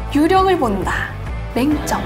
유령을 본다. 맹점.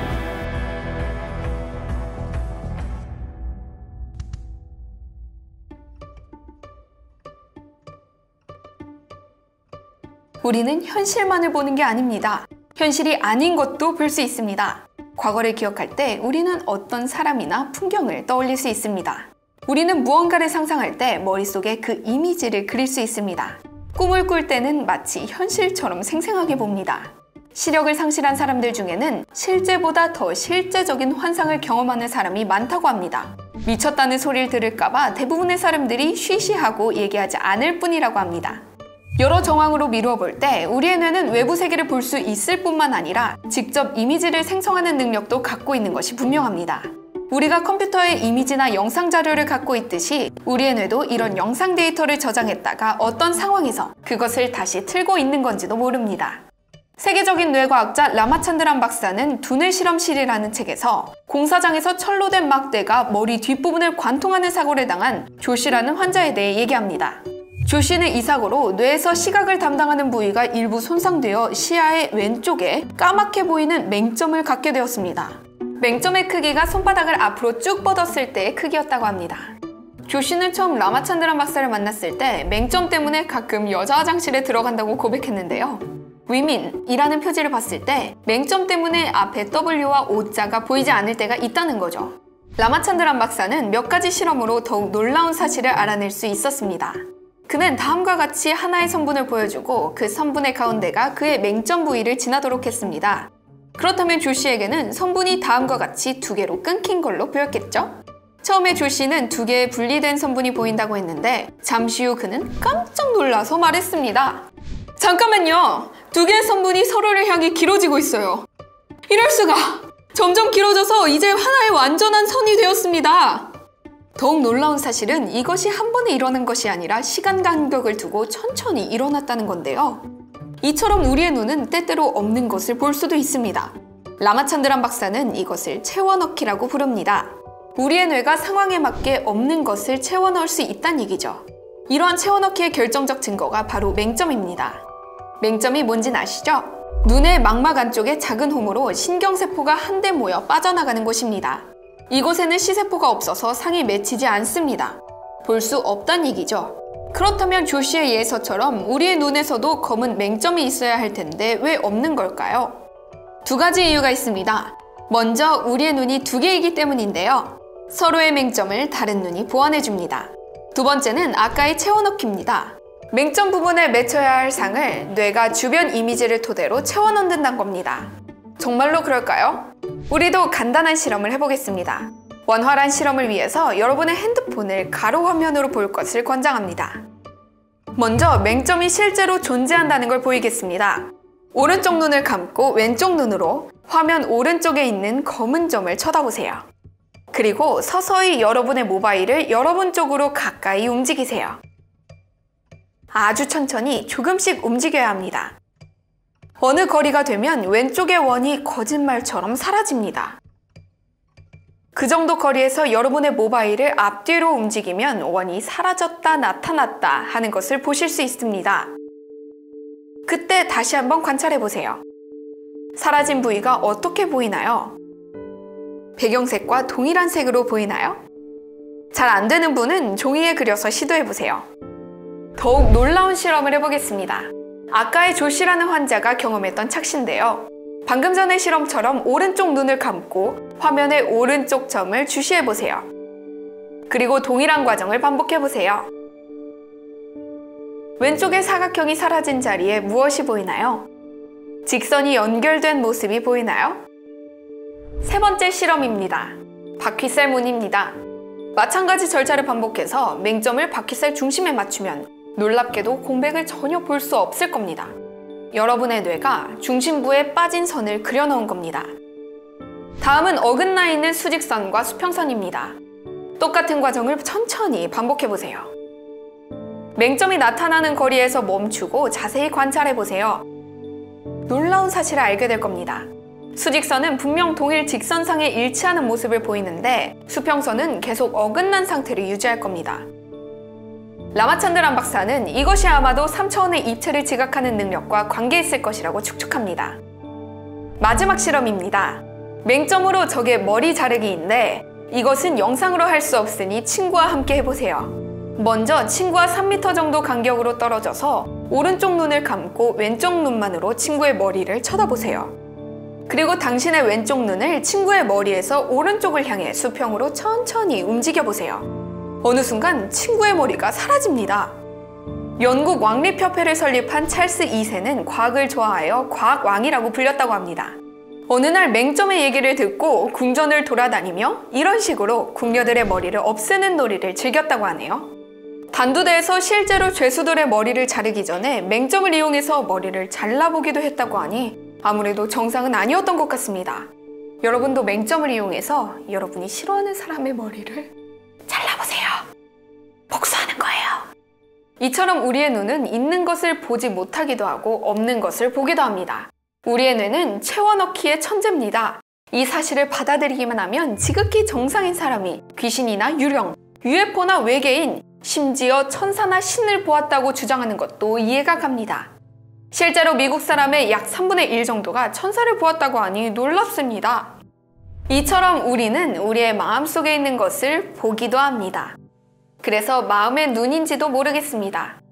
우리는 현실만을 보는 게 아닙니다. 현실이 아닌 것도 볼 수 있습니다. 과거를 기억할 때 우리는 어떤 사람이나 풍경을 떠올릴 수 있습니다. 우리는 무언가를 상상할 때 머릿속에 그 이미지를 그릴 수 있습니다. 꿈을 꿀 때는 마치 현실처럼 생생하게 봅니다. 시력을 상실한 사람들 중에는 실제보다 더 실제적인 환상을 경험하는 사람이 많다고 합니다. 미쳤다는 소리를 들을까봐 대부분의 사람들이 쉬쉬하고 얘기하지 않을 뿐이라고 합니다. 여러 정황으로 미루어 볼 때 우리의 뇌는 외부 세계를 볼 수 있을 뿐만 아니라 직접 이미지를 생성하는 능력도 갖고 있는 것이 분명합니다. 우리가 컴퓨터에 이미지나 영상 자료를 갖고 있듯이 우리의 뇌도 이런 영상 데이터를 저장했다가 어떤 상황에서 그것을 다시 틀고 있는 건지도 모릅니다. 세계적인 뇌과학자 라마찬드란 박사는 두뇌 실험실이라는 책에서 공사장에서 철로 된 막대가 머리 뒷부분을 관통하는 사고를 당한 조씨라는 환자에 대해 얘기합니다. 조씨는 이 사고로 뇌에서 시각을 담당하는 부위가 일부 손상되어 시야의 왼쪽에 까맣게 보이는 맹점을 갖게 되었습니다. 맹점의 크기가 손바닥을 앞으로 쭉 뻗었을 때의 크기였다고 합니다. 조씨는 처음 라마찬드란 박사를 만났을 때 맹점 때문에 가끔 여자 화장실에 들어간다고 고백했는데요. 위민이라는 표지를 봤을 때 맹점 때문에 앞에 W와 O자가 보이지 않을 때가 있다는 거죠. 라마찬드란 박사는 몇 가지 실험으로 더욱 놀라운 사실을 알아낼 수 있었습니다. 그는 다음과 같이 하나의 성분을 보여주고 그 성분의 가운데가 그의 맹점 부위를 지나도록 했습니다. 그렇다면 조씨에게는 성분이 다음과 같이 두 개로 끊긴 걸로 보였겠죠? 처음에 조씨는 두 개의 분리된 성분이 보인다고 했는데 잠시 후 그는 깜짝 놀라서 말했습니다. 잠깐만요! 두 개의 성분이 서로를 향해 길어지고 있어요. 이럴 수가! 점점 길어져서 이제 하나의 완전한 선이 되었습니다. 더욱 놀라운 사실은 이것이 한 번에 일어난 것이 아니라 시간 간격을 두고 천천히 일어났다는 건데요. 이처럼 우리의 눈은 때때로 없는 것을 볼 수도 있습니다. 라마찬드란 박사는 이것을 채워넣기라고 부릅니다. 우리의 뇌가 상황에 맞게 없는 것을 채워넣을 수 있다는 얘기죠. 이러한 채워넣기의 결정적 증거가 바로 맹점입니다. 맹점이 뭔진 아시죠? 눈의 망막 안쪽의 작은 홈으로 신경세포가 한데 모여 빠져나가는 곳입니다. 이곳에는 시세포가 없어서 상이 맺히지 않습니다. 볼 수 없다는 얘기죠. 그렇다면 조씨의 예서처럼 우리의 눈에서도 검은 맹점이 있어야 할 텐데 왜 없는 걸까요? 두 가지 이유가 있습니다. 먼저 우리의 눈이 두 개이기 때문인데요. 서로의 맹점을 다른 눈이 보완해줍니다. 두 번째는 아까의 채워넣기입니다. 맹점 부분에 맺혀야 할 상을 뇌가 주변 이미지를 토대로 채워넣는다는 겁니다. 정말로 그럴까요? 우리도 간단한 실험을 해보겠습니다. 원활한 실험을 위해서 여러분의 핸드폰을 가로 화면으로 볼 것을 권장합니다. 먼저 맹점이 실제로 존재한다는 걸 보이겠습니다. 오른쪽 눈을 감고 왼쪽 눈으로 화면 오른쪽에 있는 검은 점을 쳐다보세요. 그리고 서서히 여러분의 모바일을 여러분 쪽으로 가까이 움직이세요. 아주 천천히 조금씩 움직여야 합니다. 어느 거리가 되면 왼쪽의 원이 거짓말처럼 사라집니다. 그 정도 거리에서 여러분의 모바일을 앞뒤로 움직이면 원이 사라졌다 나타났다 하는 것을 보실 수 있습니다. 그때 다시 한번 관찰해보세요. 사라진 부위가 어떻게 보이나요? 배경색과 동일한 색으로 보이나요? 잘 안 되는 분은 종이에 그려서 시도해보세요. 더욱 놀라운 실험을 해보겠습니다. 아까의 조씨라는 환자가 경험했던 착시인데요. 방금 전의 실험처럼 오른쪽 눈을 감고 화면의 오른쪽 점을 주시해보세요. 그리고 동일한 과정을 반복해보세요. 왼쪽의 사각형이 사라진 자리에 무엇이 보이나요? 직선이 연결된 모습이 보이나요? 세 번째 실험입니다. 바퀴살 문입니다. 마찬가지 절차를 반복해서 맹점을 바퀴살 중심에 맞추면 놀랍게도 공백을 전혀 볼 수 없을 겁니다. 여러분의 뇌가 중심부에 빠진 선을 그려놓은 겁니다. 다음은 어긋나 있는 수직선과 수평선입니다. 똑같은 과정을 천천히 반복해보세요. 맹점이 나타나는 거리에서 멈추고 자세히 관찰해보세요. 놀라운 사실을 알게 될 겁니다. 수직선은 분명 동일 직선상에 일치하는 모습을 보이는데 수평선은 계속 어긋난 상태를 유지할 겁니다. 라마찬드란 박사는 이것이 아마도 3차원의 입체를 지각하는 능력과 관계있을 것이라고 추측합니다. 마지막 실험입니다. 맹점으로 적의 머리 자르기인데 이것은 영상으로 할 수 없으니 친구와 함께 해보세요. 먼저 친구와 3m 정도 간격으로 떨어져서 오른쪽 눈을 감고 왼쪽 눈만으로 친구의 머리를 쳐다보세요. 그리고 당신의 왼쪽 눈을 친구의 머리에서 오른쪽을 향해 수평으로 천천히 움직여보세요. 어느 순간 친구의 머리가 사라집니다. 영국 왕립협회를 설립한 찰스 2세는 과학을 좋아하여 과학왕이라고 불렸다고 합니다. 어느 날 맹점의 얘기를 듣고 궁전을 돌아다니며 이런 식으로 궁녀들의 머리를 없애는 놀이를 즐겼다고 하네요. 단두대에서 실제로 죄수들의 머리를 자르기 전에 맹점을 이용해서 머리를 잘라보기도 했다고 하니 아무래도 정상은 아니었던 것 같습니다. 여러분도 맹점을 이용해서 여러분이 싫어하는 사람의 머리를 잘라보세요. 복수하는 거예요. 이처럼 우리의 눈은 있는 것을 보지 못하기도 하고 없는 것을 보기도 합니다. 우리의 뇌는 채워넣기의 천재입니다. 이 사실을 받아들이기만 하면 지극히 정상인 사람이 귀신이나 유령, UFO나 외계인, 심지어 천사나 신을 보았다고 주장하는 것도 이해가 갑니다. 실제로 미국 사람의 약 3분의 1 정도가 천사를 보았다고 하니 놀랍습니다. 이처럼 우리는 우리의 마음속에 있는 것을 보기도 합니다. 그래서 마음의 눈인지도 모르겠습니다.